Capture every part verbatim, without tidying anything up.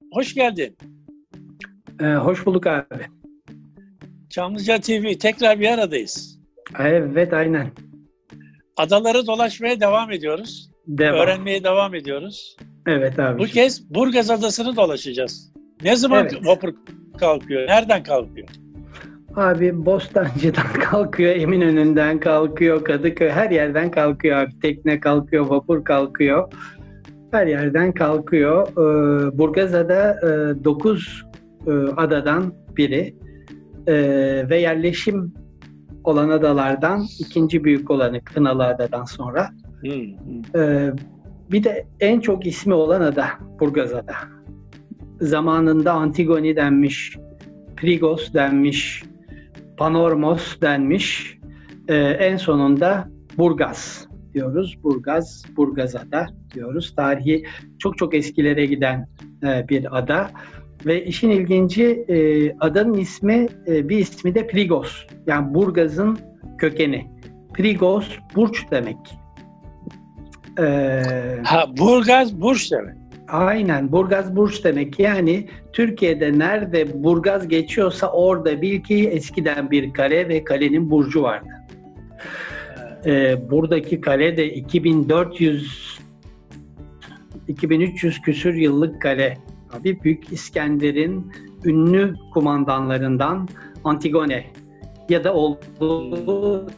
hoş geldin. Ee, hoş bulduk abi. Çamlıca T V, tekrar bir aradayız. Evet, aynen. Adaları dolaşmaya devam ediyoruz. Devam. Öğrenmeye devam ediyoruz. Evet Bu abiciğim. kez Burgaz Adası'nı dolaşacağız. Ne zaman Evet. vapur kalkıyor? Nereden kalkıyor? Abi Bostancı'dan kalkıyor, Eminönü'nden kalkıyor, Kadıköy, her yerden kalkıyor abi. Tekne kalkıyor, vapur kalkıyor. Her yerden kalkıyor. Ee, Burgazada e, dokuz e, adadan biri e, ve yerleşim olan adalardan ikinci büyük olanı Kınalı Ada'dan sonra. Hmm, hmm. Ee, bir de en çok ismi olan ada Burgazada. Zamanında Antigone denmiş, Prigos denmiş, Panormos denmiş. Ee, en sonunda Burgaz diyoruz. Burgaz, Burgazada diyoruz. Tarihi çok çok eskilere giden e, bir ada. Ve işin ilginci e, adanın ismi, e, bir ismi de Prigos. Yani Burgaz'ın kökeni. Prigos, burç demek. Ee, Ha, Burgaz, Burç demek. Aynen, Burgaz Burç demek. Yani Türkiye'de nerede Burgaz geçiyorsa orada bil ki eskiden bir kale ve kalenin burcu vardı. Ee, buradaki kale de iki bin dört yüz iki bin üç yüz küsür yıllık kale. Abi Büyük İskender'in ünlü kumandanlarından Antigone ya da olduğu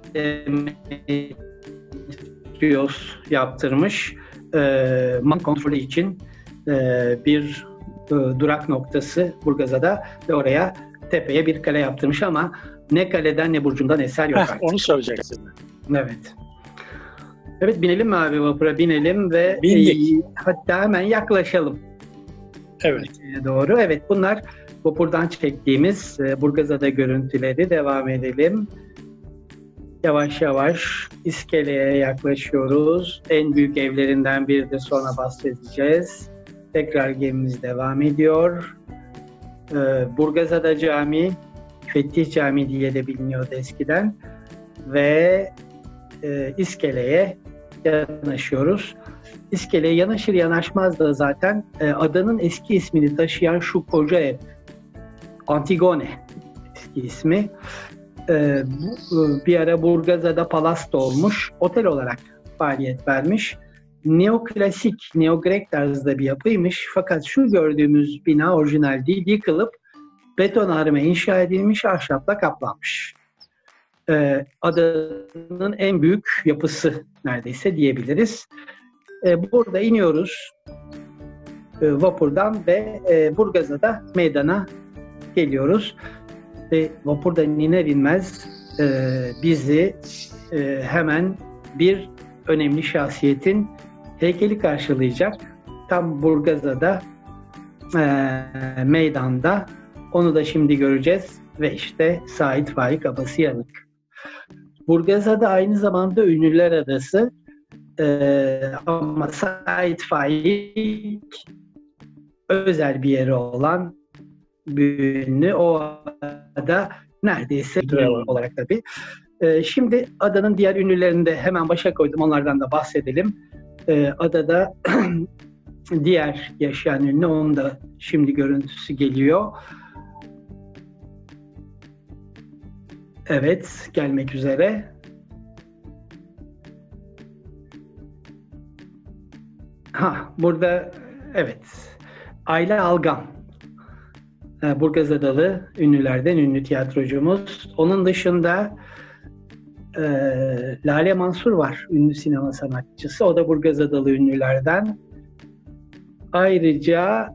Demetrios yaptırmış. E, man kontrolü için e, bir e, durak noktası Burgazada ve oraya tepeye bir kale yaptırmış ama ne kaleden ne burcundan eser yok Heh, artık. onu soracaksın. Evet. Evet, binelim mi abi, vapura binelim ve Bindik. e, hatta hemen yaklaşalım. Evet. Doğru. Evet, bunlar vapurdan çektiğimiz e, Burgazada görüntüleri. Devam edelim. Yavaş yavaş iskeleye yaklaşıyoruz. En büyük evlerinden biri de sonra bahsedeceğiz. Tekrar gemimiz devam ediyor. Ee, Burgazada Camii, Fettih Camii diye de biliniyordu eskiden. Ve e, iskeleye yanaşıyoruz. İskeleye yanaşır yanaşmaz da zaten e, adanın eski ismini taşıyan şu koca ev, Antigone eski ismi. Ee, bu, bir ara Burgazada Palas'ta olmuş, otel olarak faaliyet vermiş. Neoklasik, Neogrek tarzda bir yapıymış. Fakat şu gördüğümüz bina orijinal değil, yıkılıp betonarme inşa edilmiş, ahşapla kaplanmış. Ee, adanın en büyük yapısı neredeyse diyebiliriz. Ee, burada iniyoruz e, vapurdan ve e, Burgazada meydana geliyoruz. Ve vapurdan iner inmez e, bizi e, hemen bir önemli şahsiyetin heykeli karşılayacak. Tam Burgazada e, meydanda. Onu da şimdi göreceğiz ve işte Sait Faik Abasıyanık. Burgazada aynı zamanda Ünlüler Adası e, ama Sait Faik özel bir yeri olan bir ünlü. O ada neredeyse olarak tabii. Ee, şimdi adanın diğer ünlülerini de hemen başa koydum. Onlardan da bahsedelim. Ee, adada diğer yaşayan ünlü, onun da şimdi görüntüsü geliyor. Evet, gelmek üzere. Ha, burada evet. Ayla Algan. Burgazadalı ünlülerden ünlü tiyatrocumuz. Onun dışında e, Lale Mansur var, ünlü sinema sanatçısı. O da Burgazadalı ünlülerden. Ayrıca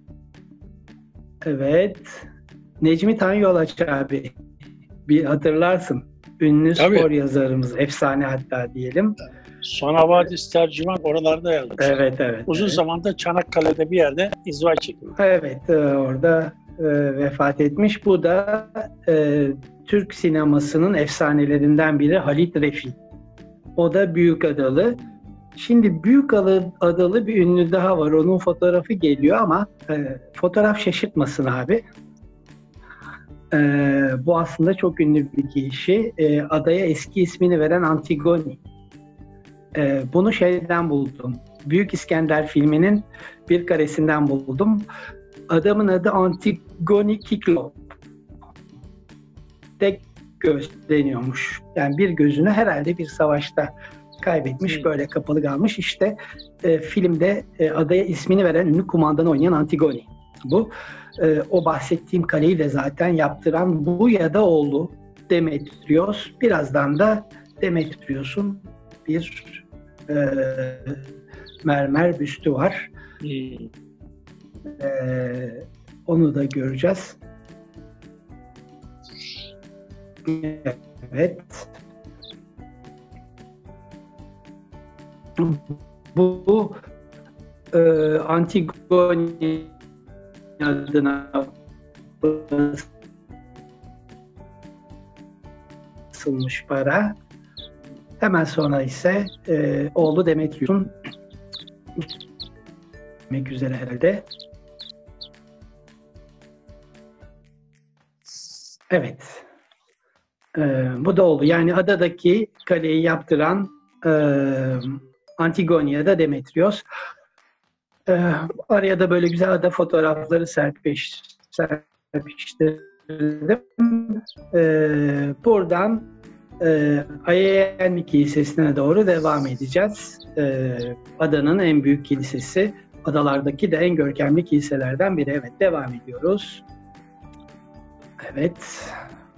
evet, Necmi Tanyolaç abi, bir hatırlarsın. Ünlü Tabii. Spor yazarımız, efsane hatta diyelim. Son Havadis tercüman oralarda yazmış. Evet, evet. Uzun evet. zamanda Çanakkale'de bir yerde izdivaç çekildi. Evet, orada e, vefat etmiş. Bu da e, Türk sinemasının efsanelerinden biri Halit Refi. O da Büyükadalı. Şimdi Büyükadalı bir ünlü daha var. Onun fotoğrafı geliyor ama e, fotoğraf şaşırtmasın abi. E, bu aslında çok ünlü bir kişi. E, adaya eski ismini veren Antigone. E, bunu şeyden buldum. Büyük İskender filminin bir karesinden buldum. Adamın adı Antigone Kiklop. Tek göz deniyormuş. Yani bir gözünü herhalde bir savaşta kaybetmiş, böyle kapalı kalmış. İşte e, filmde e, adaya ismini veren ünlü kumandanı oynayan Antigone. Bu e, o bahsettiğim kaleyi de zaten yaptıran bu ya da oğlu Demetrios. Birazdan da Demetrios'un bir e, mermer büstü var. Hmm. E, onu da göreceğiz. Evet. Bu e, Antigone adına basılmış para. Hemen sonra ise e, oğlu Demetrius'un demek üzere herhalde. Evet. E, bu da oldu. Yani adadaki kaleyi yaptıran e, Antigone ya da Demetrios. E, araya da böyle güzel ada fotoğrafları serpiş, serpiştirdim. E, buradan e, Ayayanlı Kilisesi'ne doğru devam edeceğiz. E, adanın en büyük kilisesi. Adalardaki de en görkemli kiliselerden biri. Evet, devam ediyoruz. Evet.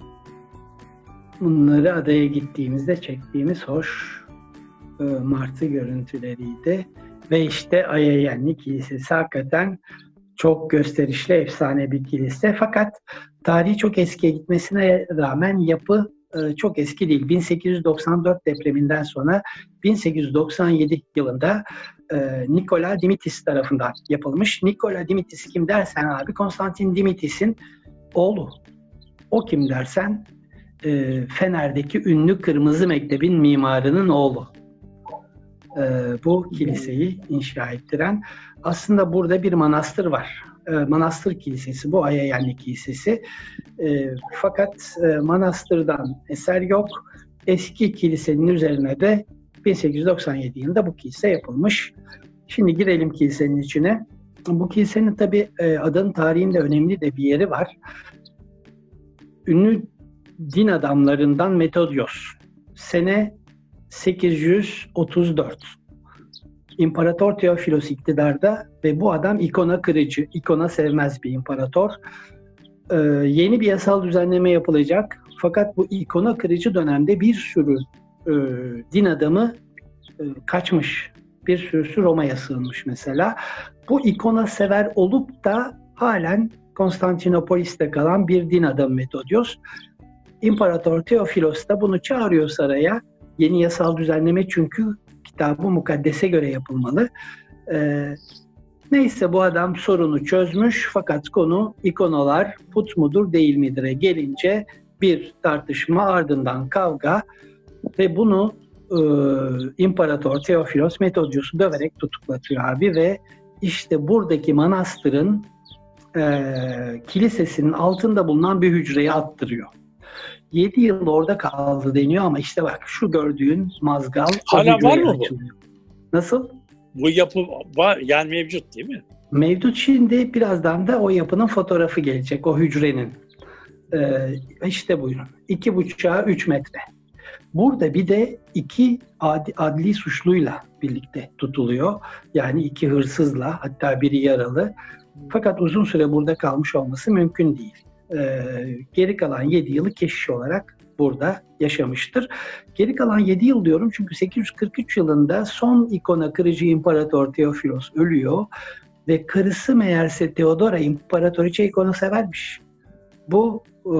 Bunları adaya gittiğimizde çektiğimiz hoş e, martı görüntüleriydi. Ve işte Ayayanlı Kilisesi hakikaten çok gösterişli, efsane bir kilise. Fakat tarihi çok eskiye gitmesine rağmen yapı e, çok eski değil. bin sekiz yüz doksan dört depreminden sonra bin sekiz yüz doksan yedi yılında e, Nikola Dimitis tarafından yapılmış. Nikola Dimitis kim dersen abi, Konstantin Dimitris'in oğlu. O kim dersen e, Fener'deki ünlü Kırmızı Mektebin mimarının oğlu. E, bu kiliseyi inşa ettiren. Aslında burada bir manastır var. E, manastır kilisesi, bu Ayayanlı Kilisesi. E, fakat e, manastırdan eser yok. Eski kilisenin üzerine de bin sekiz yüz doksan yedi yılında bu kilise yapılmış. Şimdi girelim kilisenin içine. Bu kilisenin tabii e, adanın tarihinde önemli de bir yeri var. Ünlü din adamlarından Metodios. Sene sekiz yüz otuz dört. İmparator Teofilos iktidarda ve bu adam ikona kırıcı, ikona sevmez bir imparator. Ee, yeni bir yasal düzenleme yapılacak. Fakat bu ikona kırıcı dönemde bir sürü e, din adamı e, kaçmış. Bir sürüsü Roma'ya sığınmış mesela. Bu ikona sever olup da halen Konstantinopolis'te kalan bir din adamı Metodios. İmparator Teofilos da bunu çağırıyor saraya. Yeni yasal düzenleme, çünkü kitab-ı mukaddese göre yapılmalı. Ee, neyse bu adam sorunu çözmüş, fakat konu ikonalar put mudur değil midir'e gelince bir tartışma, ardından kavga ve bunu e, İmparator Teofilos Metodios'u döverek tutuklatıyor abi ve işte buradaki manastırın e, kilisesinin altında bulunan bir hücreye attırıyor. yedi yıl orada kaldı deniyor ama işte bak şu gördüğün mazgal hala var mı bu? Açılıyor. Nasıl? Bu yapı var yani, mevcut değil mi? Mevcut, şimdi birazdan da o yapının fotoğrafı gelecek, o hücrenin. Ee, işte buyurun. iki buçuğa üç metre. Burada bir de iki adi, adli suçluyla birlikte tutuluyor. Yani iki hırsızla, hatta biri yaralı. Fakat uzun süre burada kalmış olması mümkün değil. Ee, geri kalan yedi yılı keşiş olarak burada yaşamıştır. Geri kalan yedi yıl diyorum çünkü sekiz yüz kırk üç yılında son ikona kırıcı İmparator Teofilos ölüyor ve karısı meğerse Theodora imparatoriçe ikona severmiş. Bu e,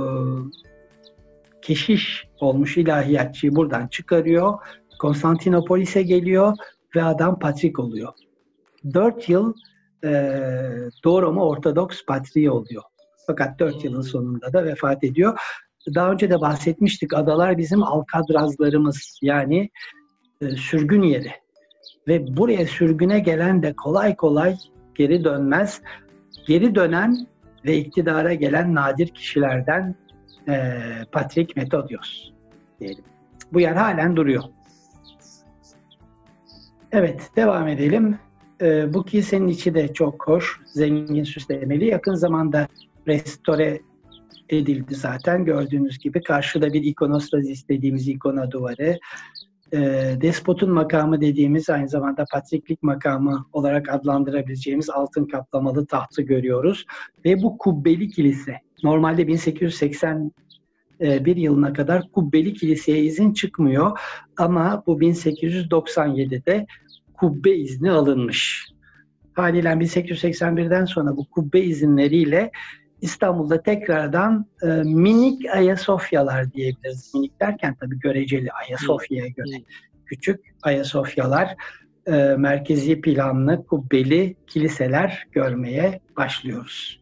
keşiş olmuş ilahiyatçıyı buradan çıkarıyor, Konstantinopolis'e geliyor ve adam patrik oluyor. Dört yıl e, Doğu Roma Ortodoks patriği oluyor. Fakat dört yılın sonunda da vefat ediyor. Daha önce de bahsetmiştik, adalar bizim alkadrazlarımız, yani e, sürgün yeri. Ve buraya sürgüne gelen de kolay kolay geri dönmez. Geri dönen ve iktidara gelen nadir kişilerden e, Patrik Metodios diyelim. Bu yer halen duruyor. Evet, devam edelim. Ee, bu kilisenin içi de çok hoş, zengin, süslemeli. Yakın zamanda restore edildi zaten. Gördüğünüz gibi karşıda bir ikonostas dediğimiz ikona duvarı. Ee, despotun makamı dediğimiz, aynı zamanda patriklik makamı olarak adlandırabileceğimiz altın kaplamalı tahtı görüyoruz. Ve bu kubbeli kilise. Normalde bin sekiz yüz seksen bir yılına kadar kubbeli kiliseye izin çıkmıyor. Ama bu bin sekiz yüz doksan yedide kubbe izni alınmış. Haliyle bin sekiz yüz seksen birden sonra bu kubbe izinleriyle İstanbul'da tekrardan e, minik Ayasofyalar diyebiliriz. Minik derken tabii göreceli, Ayasofya'ya göre küçük Ayasofyalar, e, merkezi planlı kubbeli kiliseler görmeye başlıyoruz.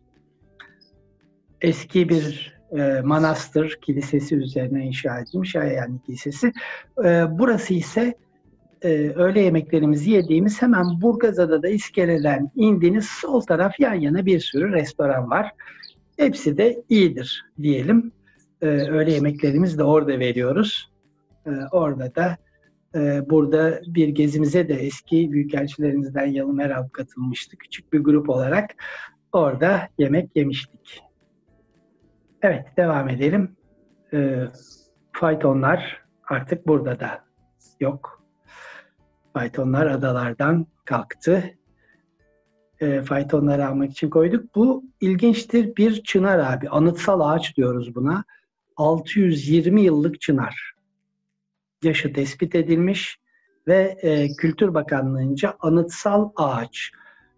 Eski bir e, manastır kilisesi üzerine inşa edilmiş Ayasofya Kilisesi. E, burası ise e, öğle yemeklerimizi yediğimiz hemen Burgazada'da iskeleden indiğiniz sol taraf yan yana bir sürü restoran var. Hepsi de iyidir diyelim. Ee, öğle yemeklerimizi de orada veriyoruz. Ee, orada da e, burada bir gezimize de eski büyükelçilerimizden Yalın Meral katılmıştı. Küçük bir grup olarak orada yemek yemiştik. Evet, devam edelim. Ee, faytonlar artık burada da yok. Faytonlar adalardan kalktı. E, faytonları almak için koyduk. Bu ilginçtir, bir çınar abi. Anıtsal ağaç diyoruz buna. altı yüz yirmi yıllık çınar. Yaşı tespit edilmiş ve e, Kültür Bakanlığı'nca anıtsal ağaç.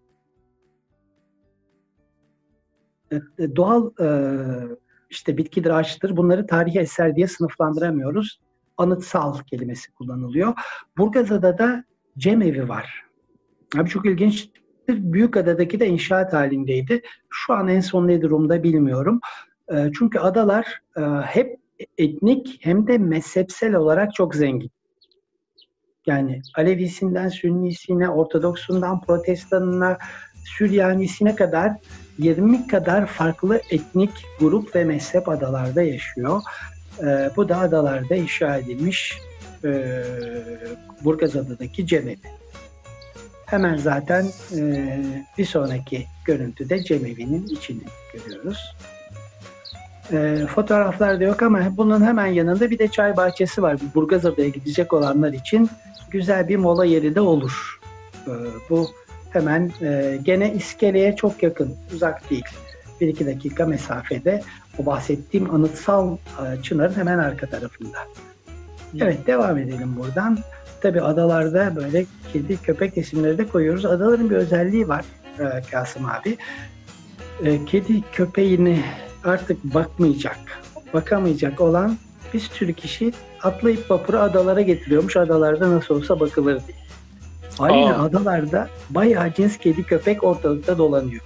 E, e, doğal e, işte bitkidir, ağaçtır. Bunları tarihi eser diye sınıflandıramıyoruz. Anıtsal kelimesi kullanılıyor. Burgazada'da cemevi var. Abi çok ilginç. Büyükada'daki de inşaat halindeydi. Şu an en son ne durumda bilmiyorum. E, çünkü adalar e, hep etnik hem de mezhepsel olarak çok zengin. Yani Alevisinden Sünnisine, Ortodoksundan Protestanına, Süryanisine kadar yirmi kadar farklı etnik grup ve mezhep adalarda yaşıyor. E, bu da adalarda inşa edilmiş e, Burgazada'daki cemevi. Hemen zaten e, bir sonraki görüntüde cemevi'nin içini görüyoruz. E, fotoğraflarda yok ama bunun hemen yanında bir de çay bahçesi var. Burgazada'ya gidecek olanlar için güzel bir mola yeri de olur. E, bu hemen e, gene iskeleye çok yakın, uzak değil. bir iki dakika mesafede o bahsettiğim anıtsal e, çınarın hemen arka tarafında. Evet, devam edelim buradan. Tabii adalarda böyle kedi, köpek isimleri de koyuyoruz. Adaların bir özelliği var e, Kasım abi. E, kedi köpeğini artık bakmayacak, bakamayacak olan bir sürü kişi atlayıp vapuru adalara getiriyormuş. Adalarda nasıl olsa bakılır diye. Aynı Aa. adalarda bayağı cins kedi köpek ortalıkta dolanıyor.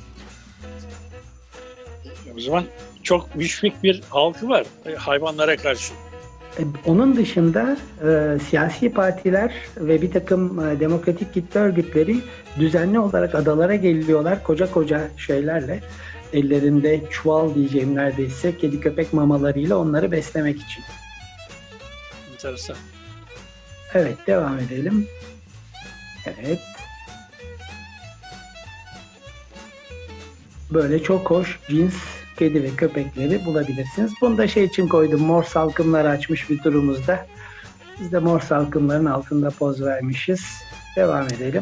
O zaman çok müşfik bir halkı var hayvanlara karşı. Onun dışında e, siyasi partiler ve bir takım e, demokratik kitle örgütleri düzenli olarak adalara geliyorlar koca koca şeylerle. Ellerinde çuval diyeceğim neredeyse kedi köpek mamalarıyla onları beslemek için. Enteresan. Evet, devam edelim. Evet. Böyle çok hoş cins kedi ve köpekleri bulabilirsiniz. Bunu da şey için koydum. Mor salkımlar açmış bir turumuzda. Biz de mor salkımların altında poz vermişiz. Devam edelim.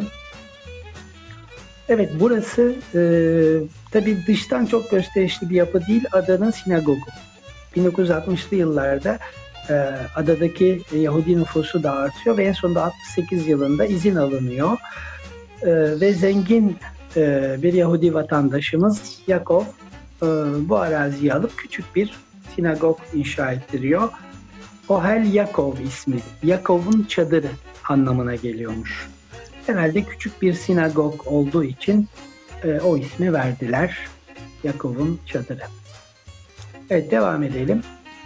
Evet, burası e, tabii dıştan çok gösterişli bir yapı değil. Adanın sinagogu. bin dokuz yüz altmışlı yıllarda e, adadaki Yahudi nüfusu da artıyor ve en sonunda altmış sekiz yılında izin alınıyor. E, ve zengin e, bir Yahudi vatandaşımız Yakov bu araziyi alıp küçük bir sinagog inşa ettiriyor. Ohel Yakov ismi. Yakov'un çadırı anlamına geliyormuş. Herhalde küçük bir sinagog olduğu için e, o ismi verdiler. Yakov'un çadırı. Evet, devam edelim.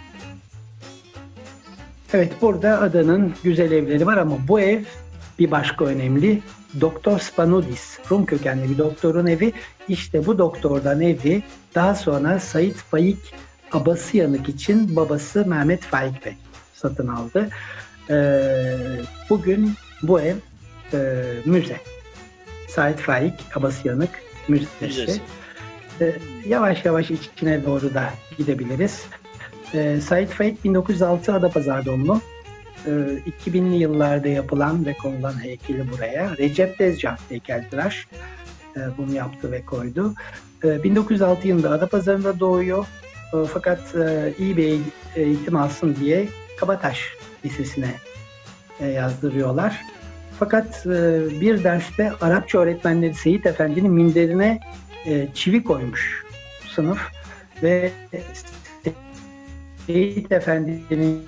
Evet, burada adanın güzel evleri var ama bu ev bir başka önemli. Doktor Spanudis, Rum kökenli bir doktorun evi. İşte bu doktordan evi daha sonra Said Faik Abasıyanık için babası Mehmet Faik Bey satın aldı. Ee, bugün bu ev e, müze. Sait Faik Abasıyanık Müzesi. Müzesi. E, yavaş yavaş içine doğru da gidebiliriz. E, Sait Faik bin dokuz yüz altı Adapazarı doğumlu. E, iki binli yıllarda yapılan ve konulan heykeli buraya. Recep Tezcan heykeltıraş e, bunu yaptı ve koydu. E, bin dokuz yüz altı yılında Adapazarı'nda doğuyor. E, fakat e, iyi bir eğitim alsın diye Kabataş Lisesi'ne e, yazdırıyorlar. Fakat e, bir derste Arapça öğretmenleri Seyit Efendi'nin minderine e, çivi koymuş sınıf ve Seyit Efendi'nin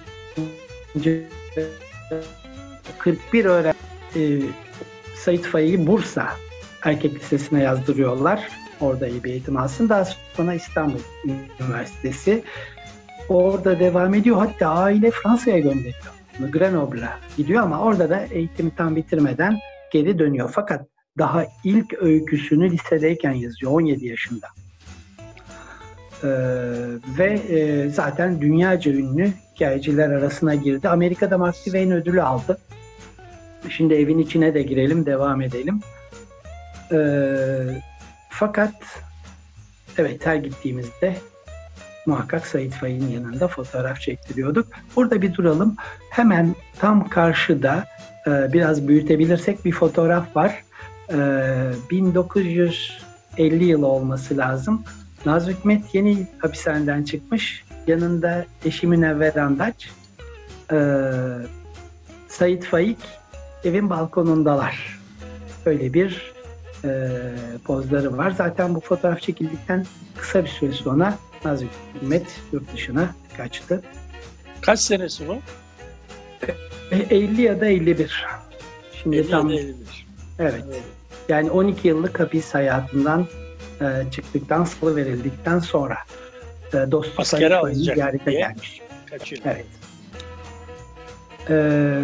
kırk bir öğrenci e, Sait Faik'i Bursa Erkek Lisesi'ne yazdırıyorlar. Orada iyi bir eğitim alsın. Daha sonra İstanbul Üniversitesi. Orada devam ediyor. Hatta aile Fransa'ya gönderiyor. Grenoble'a gidiyor ama orada da eğitimi tam bitirmeden geri dönüyor. Fakat daha ilk öyküsünü lisedeyken yazıyor. on yedi yaşında. Ee, ve e, zaten dünyaca ünlü hikayeciler arasına girdi. Amerika'da Mark Twain ödülü aldı. Şimdi evin içine de girelim, devam edelim. Ee, fakat evet, her gittiğimizde muhakkak Sait Faik'in yanında fotoğraf çektiriyorduk. Burada bir duralım. Hemen tam karşıda e, biraz büyütebilirsek bir fotoğraf var. E, bin dokuz yüz elli yılı olması lazım. Nazım Hikmet yeni hapishaneden çıkmış. Yanında eşi Münevver Andaç. E, Sait Faik evin balkonundalar. Böyle bir e, pozları var. Zaten bu fotoğraf çekildikten kısa bir süre sonra Nazım Hikmet yurt dışına kaçtı. Kaç senesi bu? elli ya da elli bir. Şimdi elli tam ya da elli bir. Evet. evet. Yani on iki yıllık hapis hayatından e, çıktıktan, salıverildikten sonra e, dostu askere Faik'i alacak ziyarete diye gelmiş. Kaçıyor. Evet. Ee,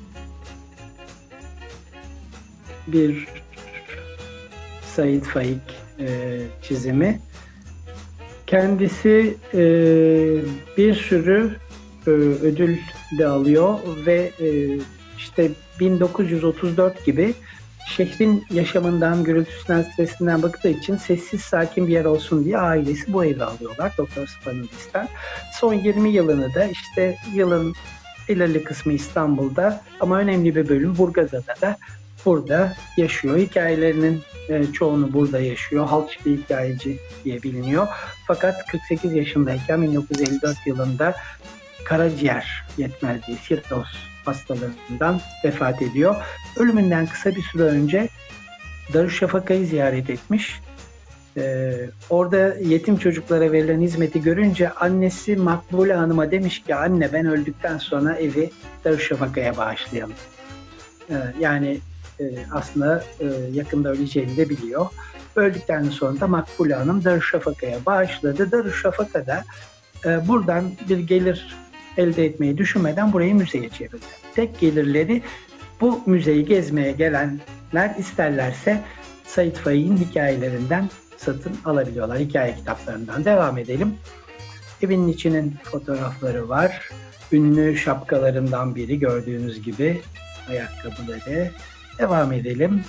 bir Sait Faik e, çizimi. Kendisi e, bir sürü e, ödül de alıyor ve e, işte bin dokuz yüz otuz dört gibi şehrin yaşamından, gürültüsünden, stresinden baktığı için sessiz, sakin bir yer olsun diye ailesi bu evi alıyorlar Doktor Spanovic'ten. Son yirmi yılını da işte yılın belirli kısmı İstanbul'da ama önemli bir bölüm Burgazada'da da burada yaşıyor. Hikayelerinin e, çoğunu burada yaşıyor. Halkçı bir hikayeci diye biliniyor. Fakat kırk sekiz yaşındayken bin dokuz yüz elli dört yılında karaciğer yetmezliği, sirroz hastalığından vefat ediyor. Ölümünden kısa bir süre önce Darüşşafaka'yı ziyaret etmiş. Ee, orada yetim çocuklara verilen hizmeti görünce annesi Makbule Hanım'a demiş ki anne ben öldükten sonra evi Darüşşafaka'ya bağışlayalım. Ee, yani e, aslında e, yakında öleceğini de biliyor. Öldükten sonra da Makbule Hanım Darüşşafaka'ya bağışladı. Darüşşafaka'da e, buradan bir gelir elde etmeyi düşünmeden burayı müzeye çevirdi. Tek gelirleri bu müzeyi gezmeye gelenler isterlerse Sait Faik'in hikayelerinden satın alabiliyorlar. Hikaye kitaplarından. Devam edelim. Evinin içinin fotoğrafları var. Ünlü şapkalarından biri gördüğünüz gibi ayakkabıları. Devam edelim.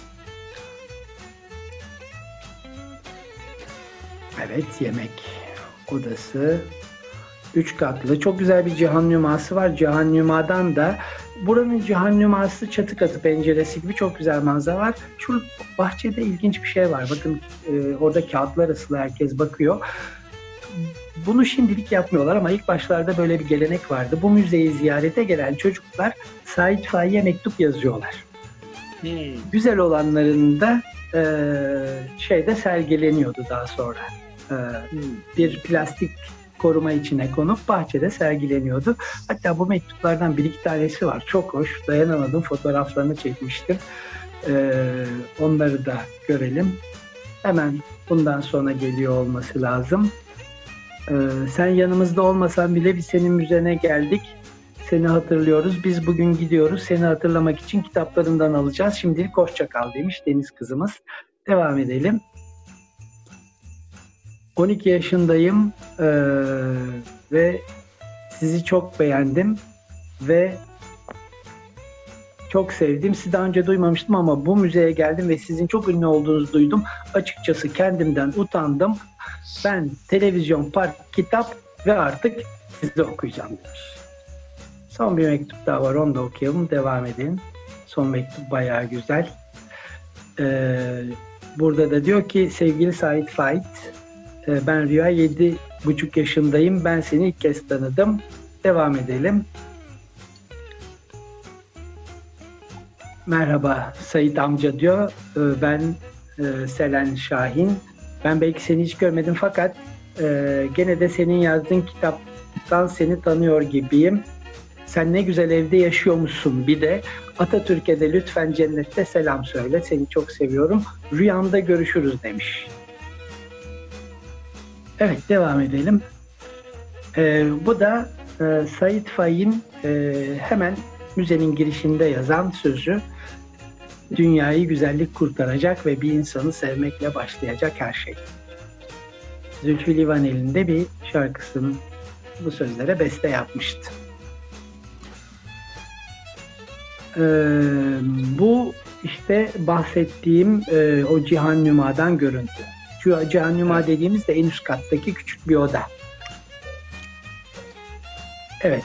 Evet, yemek odası. Üç katlı. Çok güzel bir cihannüması var. Cihannümadan da buranın cihannüması çatı katı penceresi gibi çok güzel manzara var. Şu bahçede ilginç bir şey var. Bakın e, orada kağıtlar asılı, herkes bakıyor. Bunu şimdilik yapmıyorlar ama ilk başlarda böyle bir gelenek vardı. Bu müzeyi ziyarete gelen çocuklar Sait Faik'e mektup yazıyorlar. Hmm. Güzel olanların da e, şeyde sergileniyordu daha sonra. E, Hmm. Bir plastik koruma içine konup bahçede sergileniyordu. Hatta bu mektuplardan bir iki tanesi var. Çok hoş. Dayanamadım. Fotoğraflarını çekmiştim. Ee, onları da görelim. Hemen bundan sonra geliyor olması lazım. Ee, sen yanımızda olmasan bile biz senin müzene geldik. Seni hatırlıyoruz. Biz bugün gidiyoruz. Seni hatırlamak için kitaplarından alacağız. Şimdilik hoşça kal demiş Deniz kızımız. Devam edelim. on iki yaşındayım ee, ve sizi çok beğendim ve Çok sevdim. Sizi daha önce duymamıştım ama bu müzeye geldim ve sizin çok ünlü olduğunuzu duydum. Açıkçası kendimden utandım. Ben televizyon, park, kitap ve artık sizi okuyacağım demiş. Son bir mektup daha var, onu da okuyalım. Devam edelim. Son mektup bayağı güzel. Ee, burada da diyor ki sevgili Sait Faik, e, ben Rüya, yedi buçuk yaşındayım. Ben seni ilk kez tanıdım. Devam edelim. Merhaba Sait amca diyor. Ee, ben e, Selen Şahin. Ben belki seni hiç görmedim fakat e, gene de senin yazdığın kitaptan seni tanıyor gibiyim. Sen ne güzel evde yaşıyormuşsun. Bir de Atatürk'e de lütfen cennette selam söyle. Seni çok seviyorum. Rüyamda görüşürüz demiş. Evet, devam edelim. Ee, bu da e, Sait Faik'in e, hemen müzenin girişinde yazan sözü. Dünyayı güzellik kurtaracak ve bir insanı sevmekle başlayacak her şey. Zülfü Livaneli'nin de bir şarkısının bu sözlere beste yapmıştı. Ee, bu işte bahsettiğim e, o Cihan Nüma'dan görüntü. Şu Cihan Nüma dediğimiz de en üst kattaki küçük bir oda. Evet.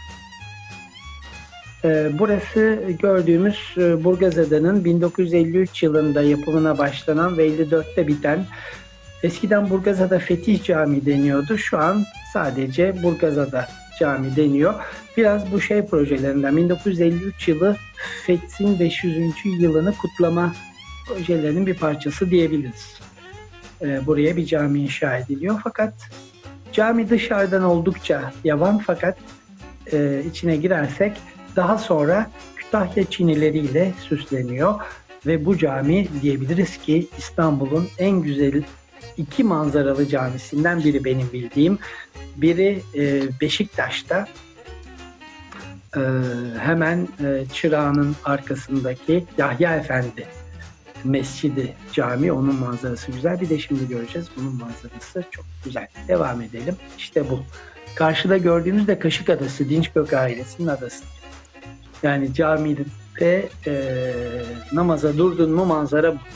Ee, burası gördüğümüz e, Burgazada'nın bin dokuz yüz elli üç yılında yapımına başlanan ve elli dörtte biten, eskiden Burgazada Fetih Camii deniyordu. Şu an sadece Burgazada Cami deniyor. Biraz bu şey projelerinden, bin dokuz yüz elli üç yılı Fetih'in beş yüzüncü yılını kutlama projelerinin bir parçası diyebiliriz. Ee, buraya bir cami inşa ediliyor. Fakat cami dışarıdan oldukça yavan, fakat e, içine girersek daha sonra Kütahya çinileriyle süsleniyor ve bu cami diyebiliriz ki İstanbul'un en güzel iki manzaralı camisinden biri benim bildiğim. Biri e, Beşiktaş'ta, e, hemen e, Çırağan'ın arkasındaki Yahya Efendi Mescidi Cami, onun manzarası güzel. Bir de şimdi göreceğiz, bunun manzarası çok güzel. Devam edelim. İşte bu. Karşıda gördüğümüz de Kaşık Adası, Dinçgök ailesinin adası. Yani camide e, namaza durdun mu manzara bu.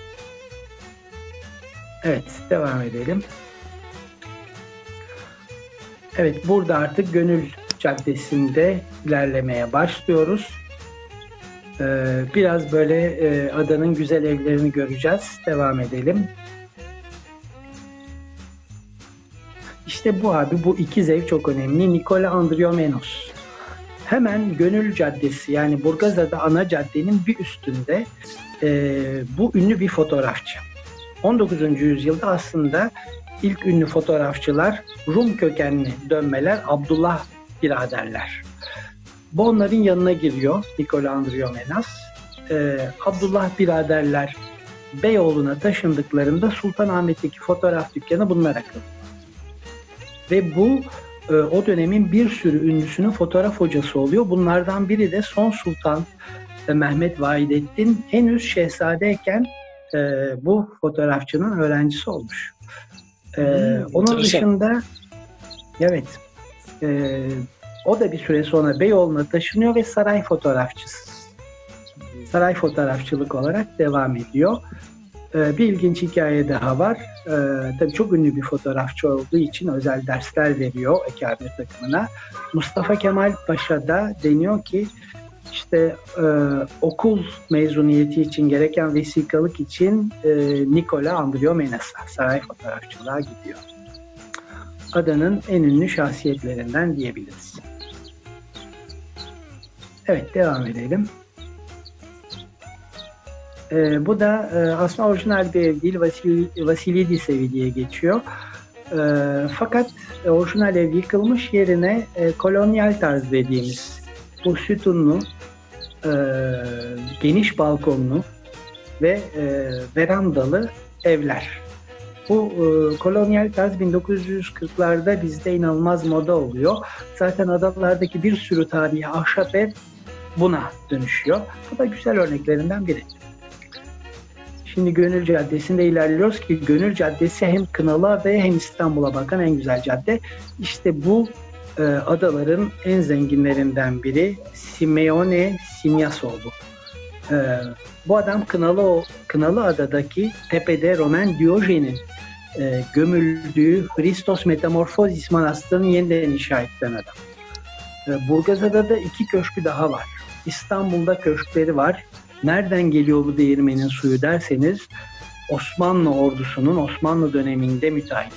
Evet, devam edelim. Evet, burada artık Gönül Caddesi'nde ilerlemeye başlıyoruz. Ee, biraz böyle e, adanın güzel evlerini göreceğiz. Devam edelim. İşte bu abi, bu ikiz ev çok önemli. Nikola Andriomenos. Hemen Gönül Caddesi, yani Burgazada ana caddenin bir üstünde e, bu ünlü bir fotoğrafçı. on dokuzuncu yüzyılda aslında ilk ünlü fotoğrafçılar Rum kökenli dönmeler, Abdullah biraderler. Bu onların yanına giriyor Nikola Andriomenos. Ee, Abdullah biraderler Beyoğlu'na taşındıklarında Sultanahmet'teki fotoğraf dükkanı bunlar akıllı. Ve bu e, o dönemin bir sürü ünlüsünün fotoğraf hocası oluyor. Bunlardan biri de Son Sultan e, Mehmet Vahidettin henüz şehzadeyken e, bu fotoğrafçının öğrencisi olmuş. E, hmm, onun dışında evet e, o da bir süre sonra Beyoğlu'na taşınıyor ve saray fotoğrafçısı. Saray fotoğrafçılık olarak devam ediyor. Ee, bir ilginç hikaye daha var. Ee, tabii çok ünlü bir fotoğrafçı olduğu için özel dersler veriyor Ekabir takımına. Mustafa Kemal Paşa'da deniyor ki işte e, okul mezuniyeti için gereken vesikalık için e, Nikola Andriomenos'a saray fotoğrafçılığa gidiyor. Adanın en ünlü şahsiyetlerinden diyebiliriz. Evet, devam edelim. Ee, bu da e, aslında orijinal bir ev değil, Vasil, Vasilidis evi diye geçiyor. E, fakat e, orijinal ev yıkılmış, yerine e, kolonyal tarz dediğimiz bu sütunlu, e, geniş balkonlu ve e, verandalı evler. Bu e, kolonyal tarz bin dokuz yüz kırklarda bizde inanılmaz moda oluyor. Zaten adalardaki bir sürü tarihi ahşap ev buna dönüşüyor. Bu da güzel örneklerinden biri. Şimdi Gönül Caddesi'nde ilerliyoruz ki Gönül Caddesi hem Kınalıada'ya hem İstanbul'a bakan en güzel cadde. İşte bu e, adaların en zenginlerinden biri Simeone Sinyasoğlu. E, bu adam Kınalı, Kınalı Adadaki tepede Roman Diyojen'in e, gömüldüğü Hristos Metamorfozis Manastırı'nı yeniden inşa eden adam. E, Burgazada'da iki köşkü daha var. İstanbul'da köşkleri var. Nereden geliyor bu değirmenin suyu derseniz Osmanlı ordusunun Osmanlı döneminde müteahhit.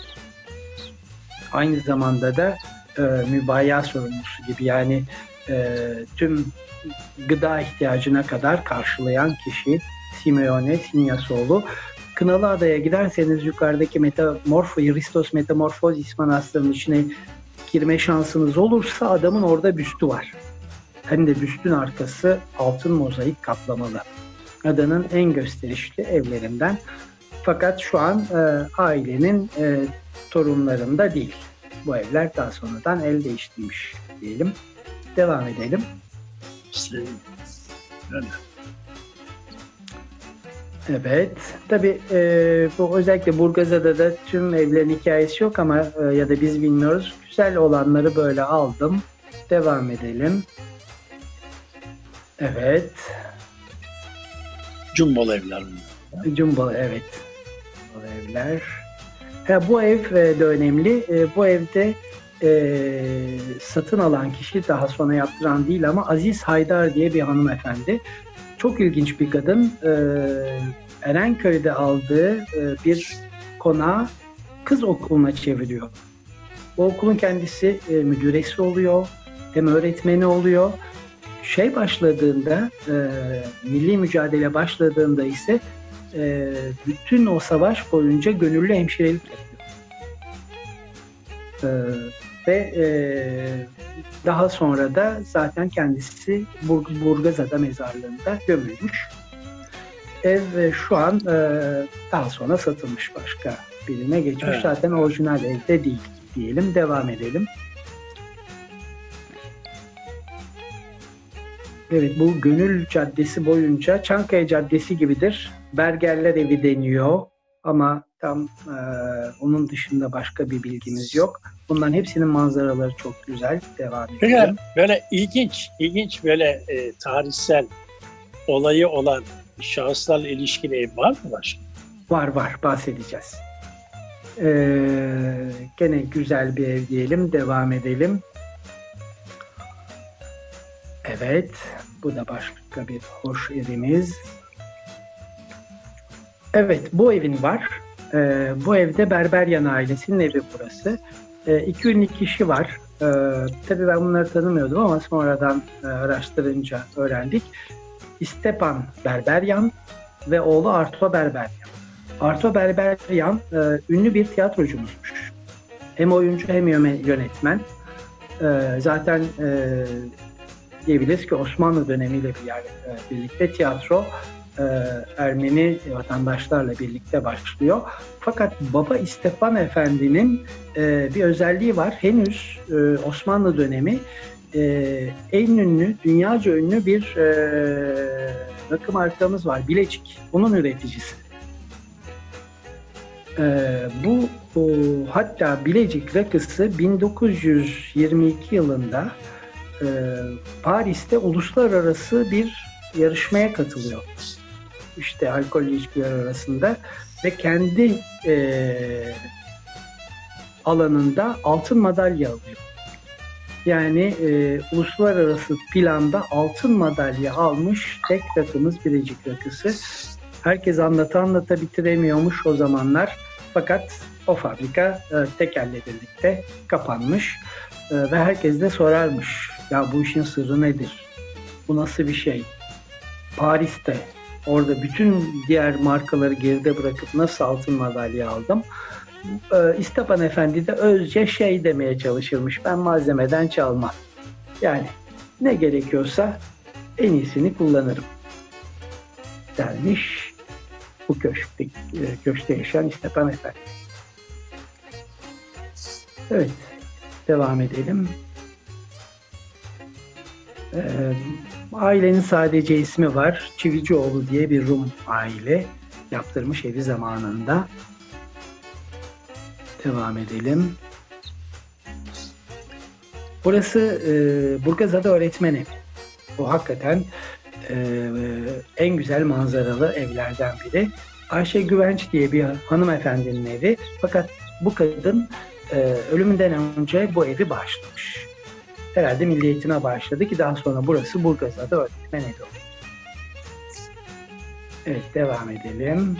Aynı zamanda da e, mübaya sorumlusu gibi, yani e, tüm gıda ihtiyacına kadar karşılayan kişi Simeone Sinyasoğlu. Kınalıada'ya giderseniz yukarıdaki Metamorfo, Hristos Metamorfozis Manastırı'nın içine girme şansınız olursa adamın orada büstü var. Hem de büstün arkası altın mozaik kaplamalı. Adanın en gösterişli evlerinden. Fakat şu an e, ailenin e, torunlarında değil. Bu evler daha sonradan el değiştirmiş diyelim. Devam edelim. İşte, öyle. Evet. Tabii e, bu özellikle Burgazada'da tüm evlerin hikayesi yok ama e, ya da biz bilmiyoruz. Güzel olanları böyle aldım. Devam edelim. Evet. Cumbol evler mi? Jumbo, evet. Bu evler. Ha, bu ev e, de önemli. E, bu evde e, satın alan kişi, daha sonra yaptıran değil ama Aziz Haydar diye bir hanımefendi. Çok ilginç bir kadın. E, Erenköy'de aldığı e, bir konağı kız okuluna çeviriyor. O okulun kendisi e, müdüresi oluyor. Hem öğretmeni oluyor. Şey başladığında, e, milli mücadele başladığında ise e, bütün o savaş boyunca gönüllü hemşirelik yapıyor. E, ve e, daha sonra da zaten kendisi Bur- Burgazada mezarlığında gömülmüş. Ev e, şu an e, daha sonra satılmış, başka birine geçmiş. Evet. Zaten orijinal evde değil diyelim. Devam edelim. Evet, bu Gönül Caddesi boyunca Çankaya Caddesi gibidir. Bergerler Evi deniyor ama tam e, onun dışında başka bir bilgimiz yok. Bunların hepsinin manzaraları çok güzel. Devam edelim. Böyle, böyle ilginç, ilginç böyle e, tarihsel olayı olan şahıslarla ilişkili ev var mı başka? Var var, bahsedeceğiz. Ee, gene güzel bir ev diyelim. Devam edelim. Evet, bu da başka bir hoş evimiz. Evet, bu evin var. Ee, bu evde Berberyan ailesinin evi burası. Ee, iki ünlü kişi var. Ee, tabii ben bunları tanımıyordum ama sonradan e, araştırınca öğrendik. Stepan Berberyan ve oğlu Arto Berberyan. Arto Berberyan e, ünlü bir tiyatrocumuzmuş. Hem oyuncu hem yönetmen. E, zaten e, diyebiliriz ki Osmanlı dönemiyle bir yer, e, birlikte tiyatro e, Ermeni vatandaşlarla birlikte başlıyor. Fakat baba Stefan Efendi'nin e, bir özelliği var. Henüz e, Osmanlı dönemi e, en ünlü, dünyaca ünlü bir e, rakı markamız var. Bilecik. Onun üreticisi. E, bu o, hatta Bilecik rakısı bin dokuz yüz yirmi iki yılında e, Paris'te uluslararası bir yarışmaya katılıyor. İşte alkollü içkiler arasında ve kendi e, alanında altın madalya alıyor. Yani e, uluslararası planda altın madalya almış tek rakımız Bilecik rakısı. Herkes anlata anlata bitiremiyormuş o zamanlar. Fakat o fabrika e, tekerle birlikte kapanmış. E, ve herkes de sorarmış. Ya bu işin sırrı nedir? Bu nasıl bir şey? Paris'te orada bütün diğer markaları geride bırakıp nasıl altın madalya aldım? E, Stepan Efendi de özce şey demeye çalışırmış. Ben malzemeden çalmam. Yani ne gerekiyorsa en iyisini kullanırım dermiş bu köşkte, e, köşkte yaşayan Stepan Efendi. Evet, devam edelim. Ee, ailenin sadece ismi var. Çivicioğlu diye bir Rum aile yaptırmış evi zamanında. Devam edelim. Burası e, Burgazada öğretmen evi. Bu hakikaten e, en güzel manzaralı evlerden biri. Ayşe Güvenç diye bir hanımefendinin evi. Fakat bu kadın e, ölümünden önce bu evi bağışlamış. Herhalde Milli Eğitim'e bağışladı ki daha sonra burası Burgazada öğretmen evi oldu. Evet, devam edelim.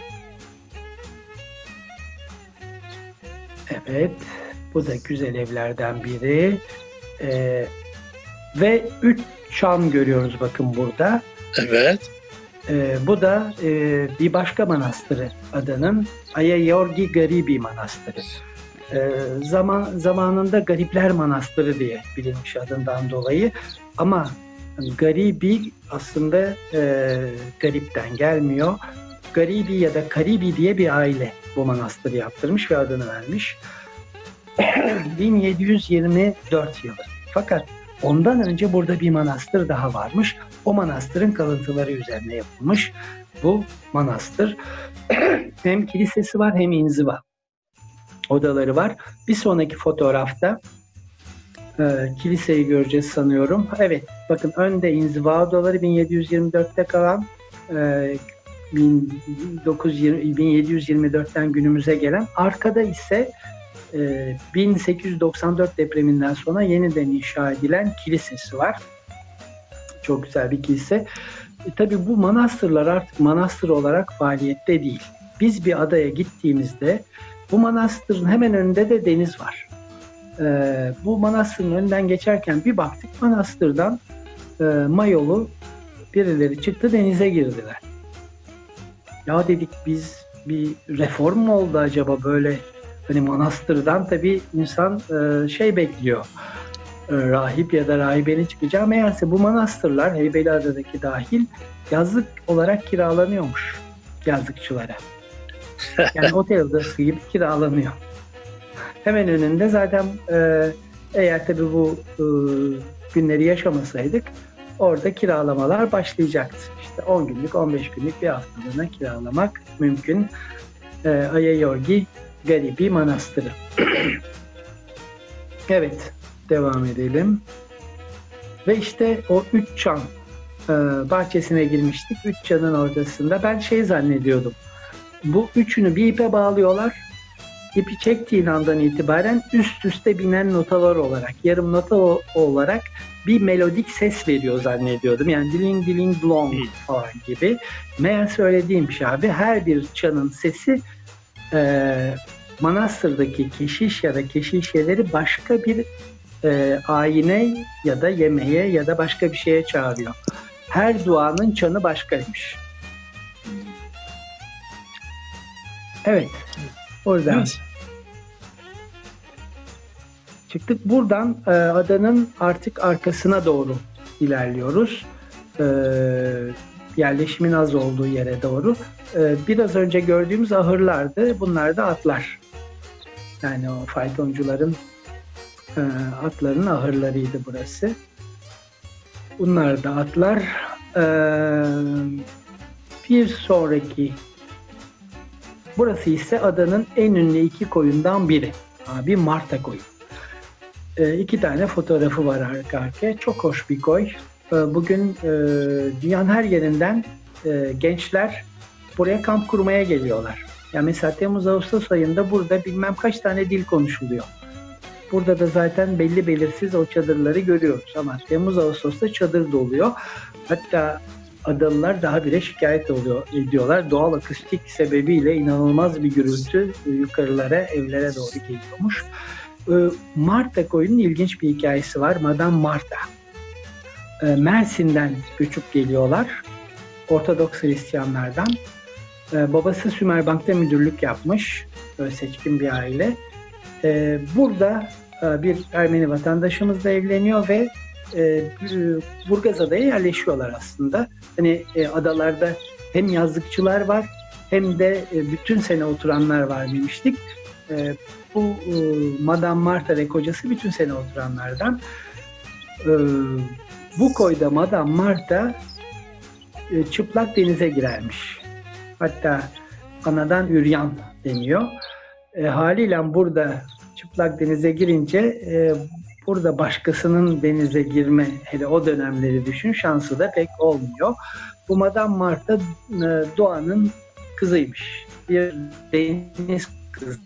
Evet, bu da güzel evlerden biri. Ee, ve üç çan görüyoruz bakın burada. Evet. Ee, bu da e, bir başka manastırı adanın Ayayorgi Garibi Manastırı. Ee, zaman zamanında Garipler Manastırı diye bilinmiş adından dolayı. Ama Garibi aslında e, garipten gelmiyor. Garibi ya da Karibi diye bir aile bu manastırı yaptırmış ve adını vermiş. bin yedi yüz yirmi dört yılı. Fakat ondan önce burada bir manastır daha varmış. O manastırın kalıntıları üzerine yapılmış bu manastır. Hem kilisesi var hem inziva odaları var. Bir sonraki fotoğrafta e, kiliseyi göreceğiz sanıyorum. Evet, bakın önde inziva odaları bin yedi yüz yirmi dörtte kalan, e, bin yedi yüz yirmi dörtten günümüze gelen. Arkada ise e, bin sekiz yüz doksan dört depreminden sonra yeniden inşa edilen kilisesi var. Çok güzel bir kilise. E, tabii bu manastırlar artık manastır olarak faaliyette değil. Biz bir adaya gittiğimizde bu manastırın hemen önünde de deniz var. Ee, bu manastırın önünden geçerken bir baktık manastırdan e, mayolu birileri çıktı, denize girdiler. Ya dedik, biz bir reform mu oldu acaba böyle? Hani manastırdan tabii insan e, şey bekliyor. E, rahip ya da rahibenin çıkacağı. Meğerse bu manastırlar Heybeliada'daki dahil yazlık olarak kiralanıyormuş yazlıkçılara. Yani otel odası gibi kiralanıyor. Hemen önünde zaten e, eğer tabii bu e, günleri yaşamasaydık orada kiralamalar başlayacaktı. İşte on günlük, on beş günlük, bir haftalığına kiralamak mümkün. E, Ayayorgi Garibi Manastırı. Evet, devam edelim. Ve işte o üç çan e, bahçesine girmiştik. Üç çanın ortasında ben şey zannediyordum. Bu üçünü bir ipe bağlıyorlar. İpi çektiğin andan itibaren üst üste binen notalar olarak, yarım nota olarak bir melodik ses veriyor zannediyordum. Yani diling diling blong falan gibi. Meğerse öyle değilmiş abi. Her bir çanın sesi e, manastırdaki keşiş ya da keşişeleri başka bir e, ayine ya da yemeğe ya da başka bir şeye çağırıyor. Her duanın çanı başkaymış. Evet. Oradan Evet. çıktık. Buradan e, adanın artık arkasına doğru ilerliyoruz. E, yerleşimin az olduğu yere doğru. E, biraz önce gördüğümüz ahırlardı. Bunlar da atlar. Yani o faytoncuların e, atların ahırlarıydı burası. Bunlar da atlar. E, bir sonraki burası ise adanın en ünlü iki koyundan biri. Abi Marta koyu. E, iki tane fotoğrafı var arka arkaya. Çok hoş bir koy. E, bugün e, dünyanın her yerinden e, gençler buraya kamp kurmaya geliyorlar. Yani mesela Temmuz-Ağustos ayında burada bilmem kaç tane dil konuşuluyor. Burada da zaten belli belirsiz o çadırları görüyoruz. Ama Temmuz-Ağustos'ta çadır doluyor. Hatta adalılar daha bile şikayet oluyor, ediyorlar. Doğal akustik sebebiyle inanılmaz bir gürültü yukarılara, evlere doğru geliyormuş. Marta koyunun ilginç bir hikayesi var. Madame Marta. Mersin'den göçüp geliyorlar. Ortodoks Hristiyanlardan. Babası Sümerbank'ta müdürlük yapmış. Böyle seçkin bir aile. Burada bir Ermeni vatandaşımızla evleniyor ve Burgazada'ya yerleşiyorlar aslında. Hani adalarda hem yazlıkçılar var hem de bütün sene oturanlar var demiştik. Bu Madame Marta ve kocası bütün sene oturanlardan. Bu koyda Madame Marta çıplak denize girermiş. Hatta anadan üryan deniyor. E, haliyle burada çıplak denize girince e, burada başkasının denize girme, hele o dönemleri düşün, şansı da pek olmuyor. Bu Madame Martha e, Doğan'ın kızıymış. Bir deniz kızı.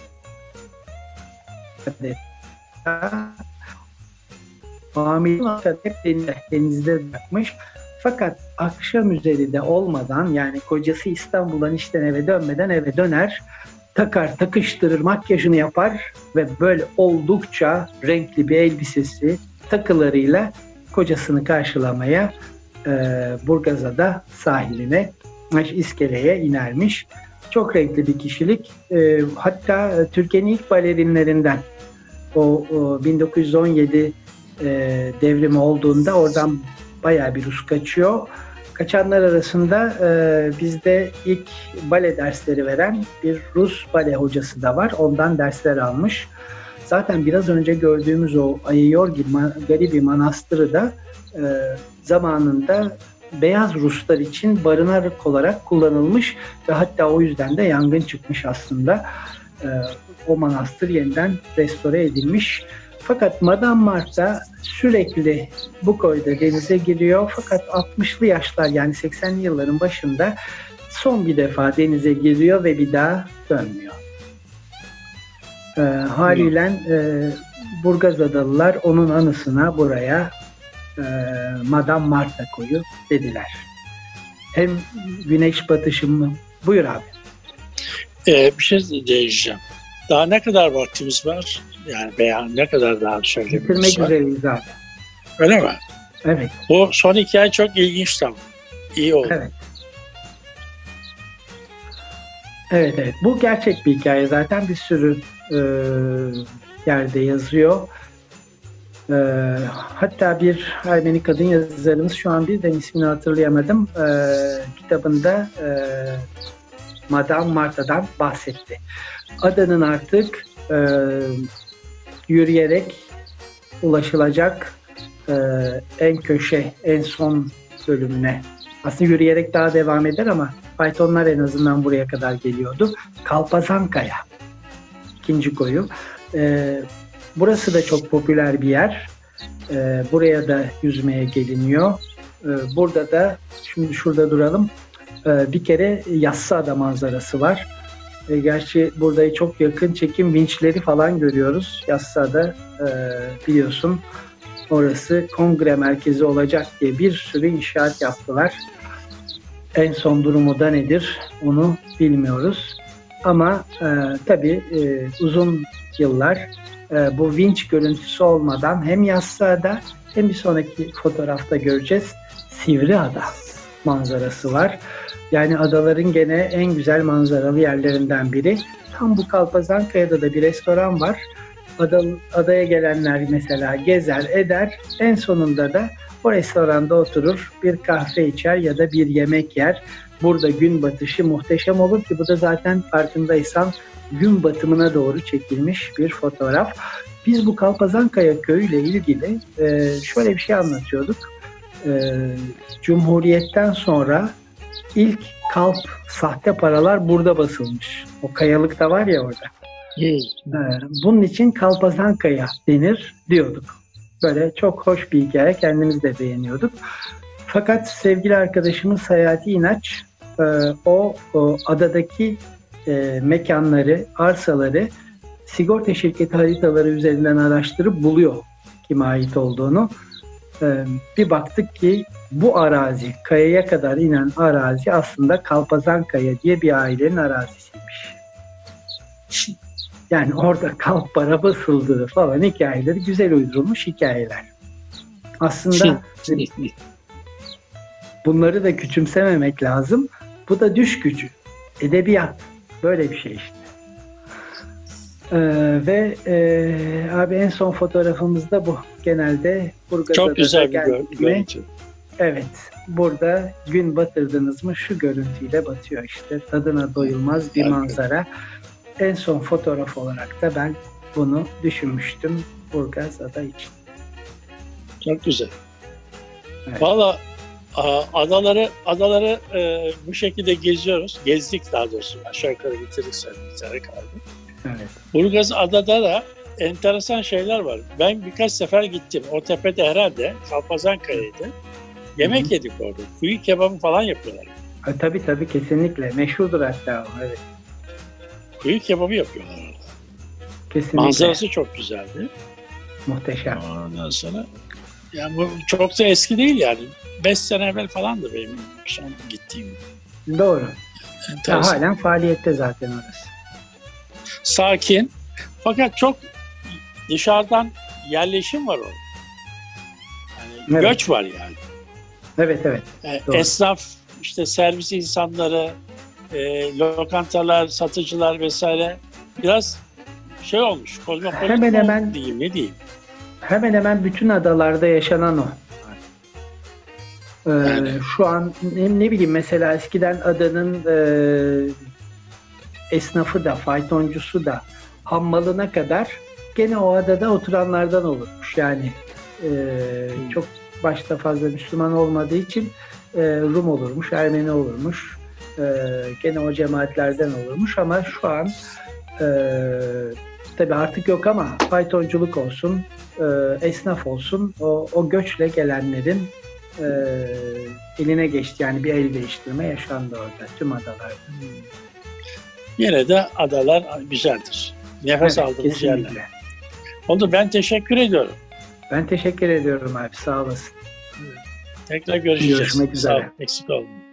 Hamile hep denizde bırakmış. Fakat akşam üzeri de olmadan, yani kocası İstanbul'dan işten eve dönmeden eve döner, takar, takıştırır, makyajını yapar ve böyle oldukça renkli bir elbisesi, takılarıyla kocasını karşılamaya e, Burgazada sahiline, iskeleye inermiş. Çok renkli bir kişilik. E, hatta Türkiye'nin ilk balerinlerinden, o, o bin dokuz yüz on yedi e, devrimi olduğunda oradan bayağı bir Rus kaçıyor. Kaçanlar arasında e, bizde ilk bale dersleri veren bir Rus bale hocası da var. Ondan dersler almış. Zaten biraz önce gördüğümüz o Ayiyorgi Garibi Manastırı da e, zamanında beyaz Ruslar için barınak olarak kullanılmış ve hatta o yüzden de yangın çıkmış aslında. E, o manastır yeniden restore edilmiş. Fakat Madame Martha sürekli bu koyda denize giriyor. Fakat altmışlı yaşlar, yani seksenli yılların başında son bir defa denize giriyor ve bir daha dönmüyor. E, haliyle e, Burgazadalılar onun anısına buraya e, Madame Martha koyu dediler. Hem güneş batışı mı? Buyur abi. Ee, bir şey diyeceğim. Daha ne kadar vaktimiz var? Yani beyan ne kadar daha söylememiz Bitirmek var? üzereyiz abi. Öyle mi? Evet. Bu son hikaye çok ilginç tam. İyi oldu. Evet. Evet, evet. Bu gerçek bir hikaye. Zaten bir sürü e, yerde yazıyor. E, hatta bir Ermeni kadın yazarımız, şu an birden ismini hatırlayamadım, e, kitabında e, Madame Martha'dan bahsetti. Adanın artık e, yürüyerek ulaşılacak e, en köşe, en son bölümüne. Aslında yürüyerek daha devam eder ama faytonlar en azından buraya kadar geliyordu. Kalpazankaya, ikinci koyu. E, burası da çok popüler bir yer. E, buraya da yüzmeye geliniyor. E, burada da, şimdi şurada duralım. E, bir kere Yassıada manzarası var. E, gerçi burada çok yakın çekim vinçleri falan görüyoruz. Yassıada e, biliyorsun, orası kongre merkezi olacak diye bir sürü inşaat yaptılar. En son durumu da nedir onu bilmiyoruz. Ama e, tabii e, uzun yıllar e, bu vinç görüntüsü olmadan hem Yassıada hem bir sonraki fotoğrafta göreceğiz, Sivriada manzarası var. Yani adaların gene en güzel manzaralı yerlerinden biri. Tam bu Kalpazankaya'da da bir restoran var. Ada, adaya gelenler mesela gezer eder. En sonunda da o restoranda oturur, bir kahve içer ya da bir yemek yer. Burada gün batışı muhteşem olur ki bu da zaten farkındaysan gün batımına doğru çekilmiş bir fotoğraf. Biz bu Kalpazankaya köyü ile ilgili e, şöyle bir şey anlatıyorduk. E, Cumhuriyet'ten sonra ilk kalp sahte paralar burada basılmış. O kayalık da var ya orada. Hmm. Bunun için Kalpazankaya denir diyorduk. Böyle çok hoş bir hikaye, kendimiz de beğeniyorduk. Fakat sevgili arkadaşımız Hayati İnaç o, o adadaki e, mekanları, arsaları sigorta şirketi haritaları üzerinden araştırıp buluyor kime ait olduğunu. E, bir baktık ki bu arazi, kayaya kadar inen arazi aslında Kalpazankaya diye bir ailenin arazisiymiş. Yani orada kalp para basıldığı falan hikayeleri güzel uydurulmuş hikayeler. Aslında bunları da küçümsememek lazım. Bu da düş gücü, edebiyat. Böyle bir şey işte. Ee, ve e, abi en son fotoğrafımız da bu. Genelde Burgazada çok güzel bir görüntü. Evet. Burada gün batırdınız mı şu görüntüyle batıyor işte. Tadına doyulmaz bir manzara. En son fotoğraf olarak da ben bunu düşünmüştüm Burgazada için. Çok güzel. Evet. Valla adaları adaları e, bu şekilde geziyoruz. Gezdik daha doğrusu. Aşağı yukarı bitirdik, bir tane kaldı. Evet. Burgazada'da da enteresan şeyler var. Ben birkaç sefer gittim. O tepede herhalde Kalpazankaya'ydı. Yemek Hı-hı. yedik orada. Kuyu kebabı falan yapıyorlar. Ha, tabii tabii kesinlikle. Meşhurdur hatta o. Evet. Kuyu kebabı yapıyorlar orada. Kesinlikle. Manzarası çok güzeldi. Muhteşem. Ondan sonra yani bu çok da eski değil yani. Beş sene evvel falandı benim son gittiğim. Doğru. Ya, Enteresan. halen faaliyette zaten orası. Sakin. Fakat çok dışarıdan yerleşim var orada. Yani Evet. göç var yani. Evet evet. E, Doğru. esnaf, işte servis insanları, e, lokantalar, satıcılar vesaire biraz şey olmuş. Kozmopolit Hemen mi hemen- oldu diyeyim, ne diyeyim. Hemen hemen bütün adalarda yaşanan o. Ee, Yani. Şu an ne, ne bileyim mesela eskiden adanın e, esnafı da, faytoncusu da hammalına kadar gene o adada oturanlardan olurmuş. Yani e, çok başta fazla Müslüman olmadığı için e, Rum olurmuş, Ermeni olurmuş. E, gene o cemaatlerden olurmuş ama şu an e, tabii artık yok ama faytonculuk olsun, e, esnaf olsun o, o göçle gelenlerin e, eline geçti. Yani bir el değiştirme yaşandı orada tüm adalarda. Yine de adalar güzeldir. Nefes Evet, aldığımız yerler. kesinlikle. Oldu, ben teşekkür ediyorum. Ben teşekkür ediyorum abi. Sağ olasın. Tekrar görüşeceğiz. Görüşmek üzere. Sağ ol, eksik olma.